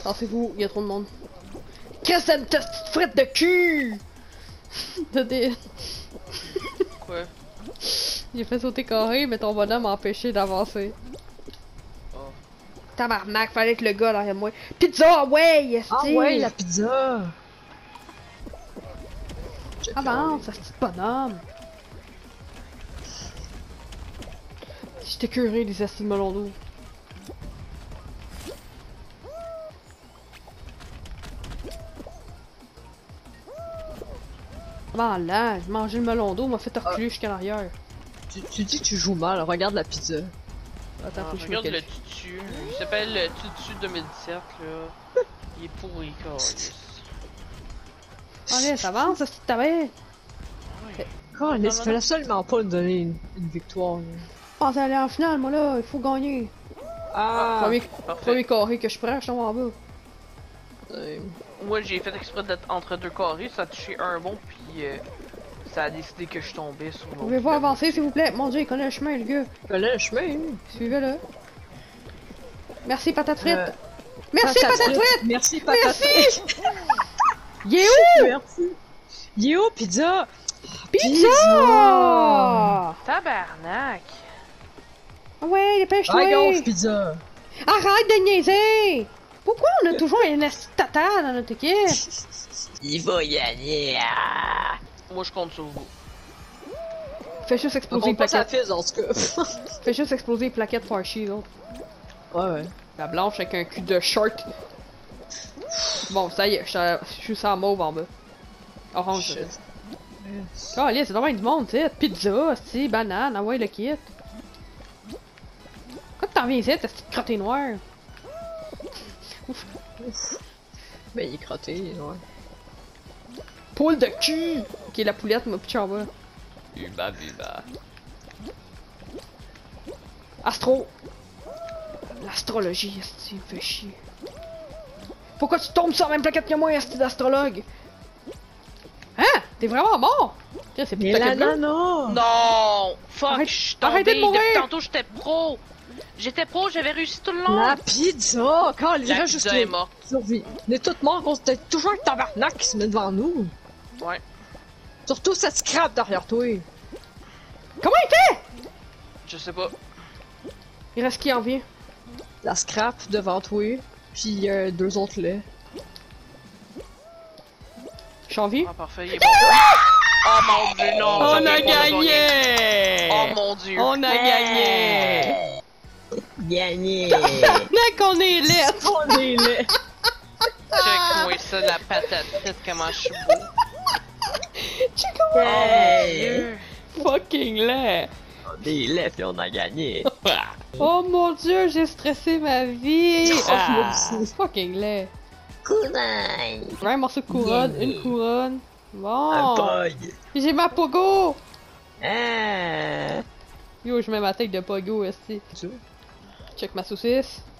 Tassez-vous, il y a trop de monde. Qu'est-ce que c'est une petite frite de cul? T'as des... Quoi? J'ai fait sauter carré, mais ton bonhomme m'a empêché d'avancer. Oh. Tabarnak, fallait que le gars derrière moi. Pizza, ouais! Esti. Ah ouais, la pizza! Avance, ce petit bonhomme! J'étais curé des astis de melon d'eau. Comment là, j'ai mangé le melon d'eau, m'a fait reculer jusqu'à l'arrière. Tu dis que tu joues mal, regarde la pizza. Attends, faut que je me Regarde le qualifie. tutu. Il s'appelle le tutu 2017 là. Il est pourri, câlisse. Allez, ça avance, ce petit tabet! Calais, ça fallait seulement pas nous donner une victoire. Là. Ah, ça allait en finale, moi là, il faut gagner. Ah! Premier carré que je prends, je tombe en bas. Moi j'ai fait exprès d'être entre deux carrés, ça a touché un bon puis ça a décidé que je tombais sur l'autre. Pouvez-vous avancer s'il vous plaît? Mon dieu, il connaît le chemin, le gars. Il connaît le chemin, hein. Suivez-le. Merci, patate frite. Merci, patate frite! Merci, patate frite! Il est où? Merci! Il est où, pizza? Pizza! Tabarnak! Ah ouais, dépêche-toi! Regarde, pizza! Arrête de niaiser! Pourquoi on a toujours un esti de tata dans notre équipe? Il va gagner! Moi je compte sur vous. Fais juste On exploser les compte pas sa plaquettes. fils, en tout cas. Fais juste exploser les plaquettes Farshi, là. Ouais. La blanche avec un cul de short. Bon, ça y est, je suis sans mauve en bas. Orange. Shit. Oh, allez, c'est vraiment du monde, tu sais. Pizza, si, banane, ah ouais, le kit. Pourquoi t'en viens ici, cette petite crottée noire? Ouf. Ben, il est crotté, ouais. Poule de cul! Ok, la poulette m'a pitché en bas. Uba buba. Astro! L'astrologie, esti, me fait chier. Pourquoi tu tombes sur la même plaquette que moi, esti d'astrologue? Hein? T'es vraiment mort? Tiens, c'est plus Mais plaquette bleue. Non! Fuck! Arrête- Je suis arrêtez de tombé! mourir! Depuis tantôt j'étais pro! J'étais pro, j'avais réussi tout le long! La pizza! Quand les La gens pizza juste est morte. survie. On est tous morts, on c'était toujours un tabarnak qui se met devant nous. Ouais. Surtout cette scrap derrière toi. Comment il fait? Je sais pas. Il reste qui en vient? La scrap devant toi, puis deux autres là. Je suis en vie? Ah parfait, il est bon. Oh mon dieu, non! On j'ai a pas gagné. gagné! Oh mon dieu! On a gagné! Gagné! Mec, on est laid! On est là! Check-moi ça, la patate frite, comment je suis beau! Check comment Hey! fucking laid! On est là, puis on a gagné! Oh mon dieu, j'ai stressé ma vie! Oh, moi aussi. Fucking laid! Cousin! Un morceau de couronne, Yeah. une couronne. Un Bon! bug! J'ai ma pogo! Ah! Yo, je mets ma tête de pogo, esti. Check ma saucisse.